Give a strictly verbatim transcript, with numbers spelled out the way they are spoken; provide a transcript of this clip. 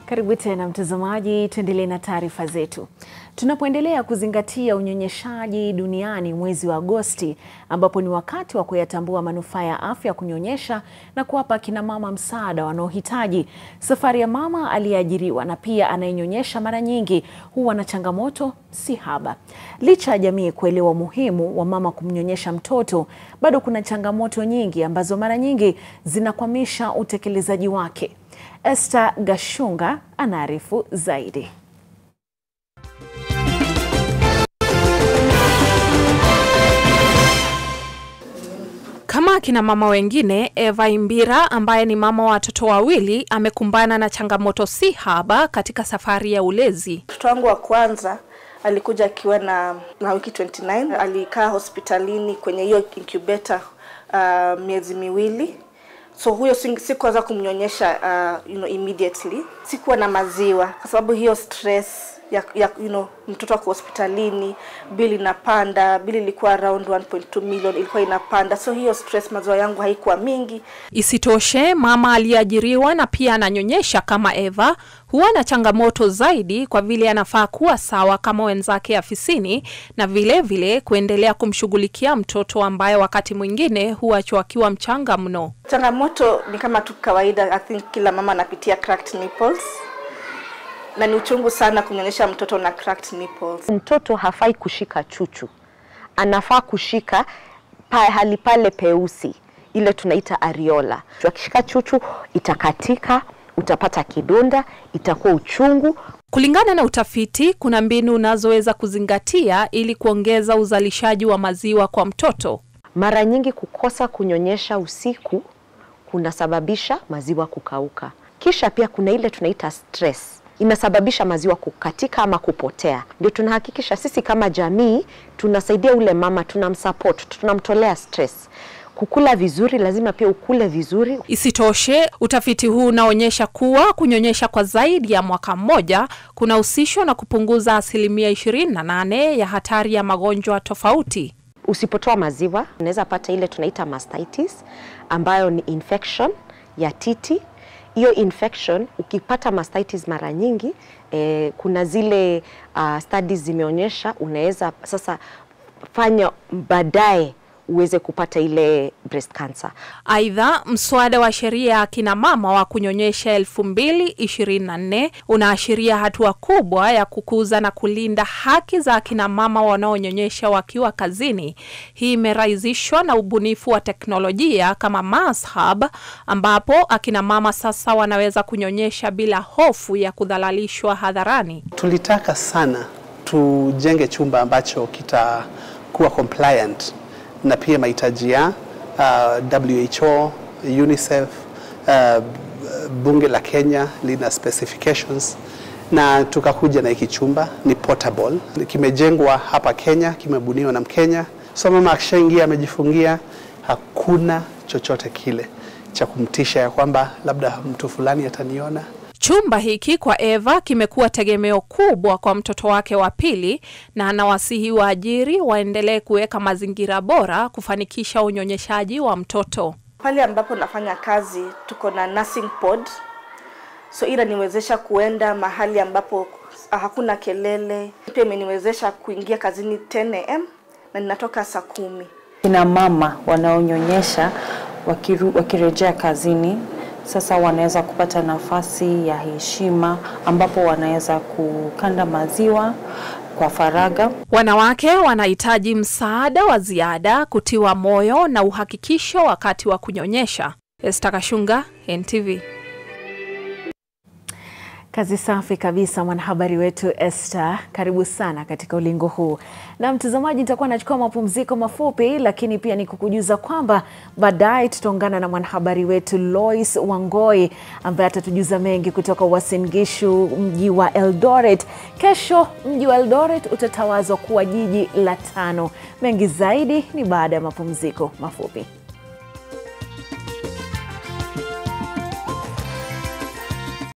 Karibu tena mtazamaji, tuendelee na taarifa zetu. Tunapoendelea kuzingatia unyonyeshaji duniani mwezi wa Agosti, ambapo ni wakati wa kuyatambua manufaa ya afya kunyonyesha na kuwapa kina mama msaada wanaohitaji. Safari ya mama aliyeajiriwa na pia anayenyonyesha mara nyingi huwa na changamoto si haba. Licha ya jamii kuelewa umuhimu wa mama kumnyonyesha mtoto, bado kuna changamoto nyingi ambazo mara nyingi zinakwamisha utekelezaji wake. Esther Gashunga anaarifu zaidi. Kama kina mama wengine, Eva Imbira ambaye ni mama wa watoto wawili amekumbana na changamoto si haba katika safari ya ulezi. Mtoto wangu wa kwanza alikuja akiwa na, na wiki ishirini na tisa. Alikaa hospitalini kwenye hiyo incubator uh, miezi miwili. So huyo sikuanza kumnyonyesha uh, you know, immediately. Sikuwa na maziwa kwa sababu hiyo stress ya, ya you know, mtoto wako hospitalini, bili inapanda, bili ilikuwa around one point two million, ilikuwa inapanda. So hiyo stress, maziwa yangu haikuwa mingi. Isitoshe, mama aliajiriwa na pia ananyonyesha kama Eva huwa na changamoto zaidi kwa vile anafaa kuwa sawa kama wenzake afisini na vile vile kuendelea kumshughulikia mtoto ambaye wakati mwingine huachwa akiwa mchanga mno. Changamoto ni kama tu kawaida. I think kila mama anapitia cracked nipples. Na ni uchungu sana kumnyonyesha mtoto na cracked nipples. Mtoto hafai kushika chuchu. Anafaa kushika pahali pale peusi, ile tunaita areola. Akishika chuchu itakatika, utapata kidonda, itakuwa uchungu. Kulingana na utafiti, kuna mbinu unazoweza kuzingatia ili kuongeza uzalishaji wa maziwa kwa mtoto. Mara nyingi kukosa kunyonyesha usiku kunasababisha maziwa kukauka. Kisha pia kuna ile tunaita stress. Inasababisha maziwa kukatika ama kupotea. Ndio tunahakikisha sisi kama jamii tunasaidia ule mama, tunamsupport, tunamtolea stress. Kukula vizuri, lazima pia ukule vizuri. Isitoshe, utafiti huu unaonyesha kuwa kunyonyesha kwa zaidi ya mwaka mmoja kunahusishwa na kupunguza asilimia ishirini na nane ya hatari ya magonjwa tofauti. Usipotoa maziwa, unaweza pata ile tunaita mastitis, ambayo ni infection ya titi. Hiyo infection, ukipata mastitis mara nyingi, eh, kuna zile uh, studies zimeonyesha unaweza sasa fanya baadaye uweze kupata ile breast cancer. Aidha, mswada wa sheria ya kina mama wa kunyonyesha elfu mbili ishirini na nne unaashiria hatua kubwa ya kukuza na kulinda haki za kina mama wanaonyonyesha wakiwa kazini. Hii imerahisishwa na ubunifu wa teknolojia kama Mass Hub, ambapo akina mama sasa wanaweza kunyonyesha bila hofu ya kudhalalishwa hadharani. Tulitaka sana tujenge chumba ambacho kitakuwa compliant na pia mahitaji ya uh, W H O, UNICEF, uh, bunge la Kenya lina specifications, na tukakuja na hiki chumba. Ni portable, kimejengwa hapa Kenya, kimebuniwa na Mkenya. So mama akishaingia amejifungia, hakuna chochote kile cha kumtisha ya kwamba labda mtu fulani ataniona. Chumba hiki kwa Eva kimekuwa tegemeo kubwa kwa mtoto wake wa pili, na anawasihi waajiri waendelee kuweka mazingira bora kufanikisha unyonyeshaji wa mtoto. Pale ambapo nafanya kazi tuko na nursing pod. So ila niwezesha kuenda mahali ambapo hakuna kelele. Pia imeniwezesha kuingia kazini ten A M na ninatoka saa kumi. Kina mama wanaonyonyesha wakiru, wakirejea kazini sasa wanaweza kupata nafasi ya heshima ambapo wanaweza kukanda maziwa kwa faraga. Wanawake wanahitaji msaada wa ziada, kutiwa moyo na uhakikisho wakati wa kunyonyesha. Esther Gashunga, N T V. Kazi safi kabisa mwanahabari wetu Esther, karibu sana katika ulingo huu. Na mtazamaji, nitakuwa nachukua mapumziko mafupi, lakini pia nikukujuza kwamba baadaye tutaungana na mwanahabari wetu Lois Wangoi ambaye atatujuza mengi kutoka Uasin Gishu, mji wa Eldoret. Kesho mji wa Eldoret utatawazwa kuwa jiji la tano. Mengi zaidi ni baada ya mapumziko mafupi.